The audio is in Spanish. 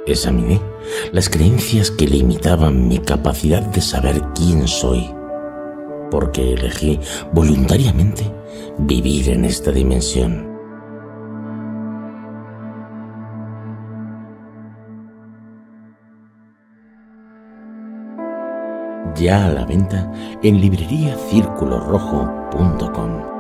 Examiné las creencias que limitaban mi capacidad de saber quién soy, porque elegí voluntariamente vivir en esta dimensión. Ya a la venta en libreriacirculorrojo.com.